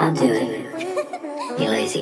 I'll do it. You lazy.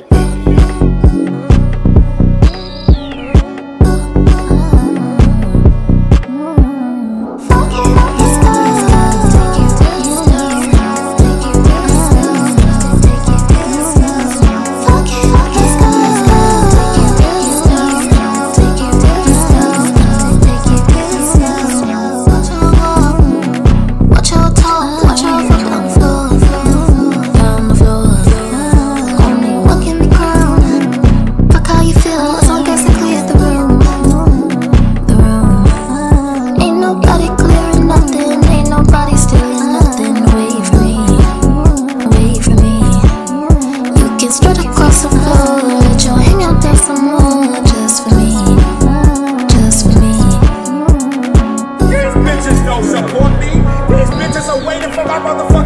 Straight across the floor, let your hang out there some more, just for me, just for me. These bitches don't support me. These bitches are waiting for my motherfucking